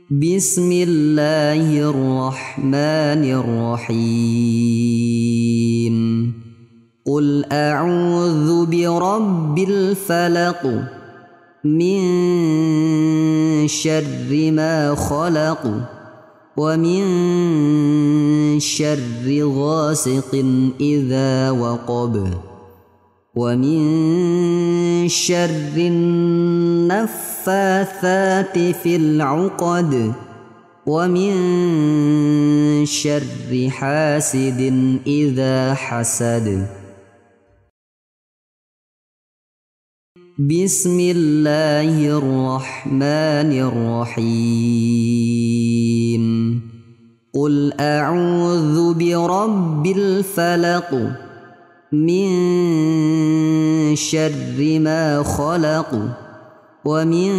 بسم الله الرحمن الرحيم. قل أعوذ برب الفلق من شر ما خلق ومن شر غاسق إذا وقب ومن شر النفاثات في العقد ومن شر حاسد إذا حسد. بسم الله الرحمن الرحيم. قل أعوذ برب الفلق من شر ما خلق ومن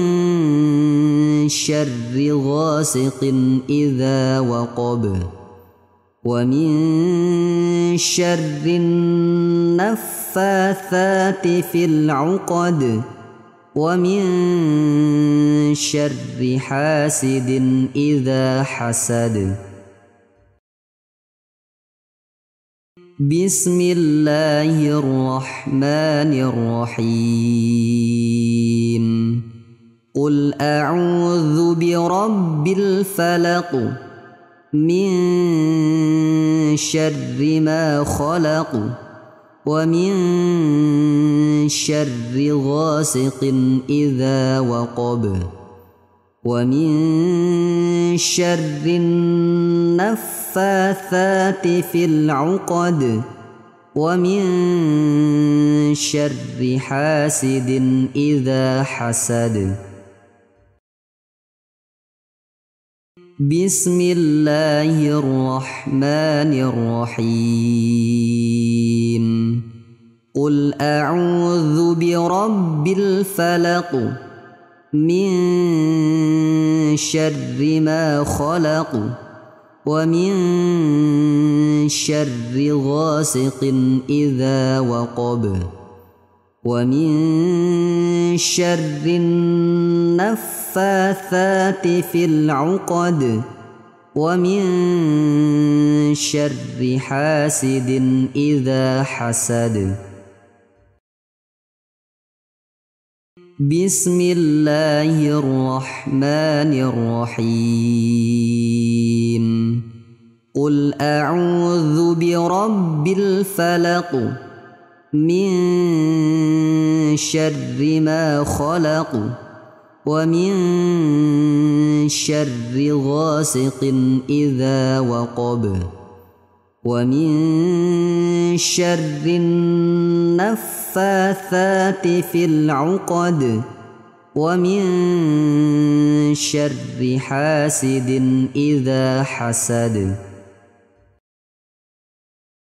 شر غاسق إذا وقب ومن شر النفاثات في العقد ومن شر حاسد إذا حسد. بسم الله الرحمن الرحيم. قل أعوذ برب الفلق من شر ما خلق ومن شر غاسق إذا وقب ومن شر النفاثات في العقد ومن شر حاسد إذا حسد. بسم الله الرحمن الرحيم. قل أعوذ برب الفلق من شر ما خلق ومن شر غاسق إذا وقب ومن شر النفاثات في العقد ومن شر حاسد إذا حسد. بسم الله الرحمن الرحيم. قل أعوذ برب الفلق من شر ما خلق ومن شر غاسق إذا وقب ومن شر النفاثات في العقد ومن شر حاسد إذا حسد.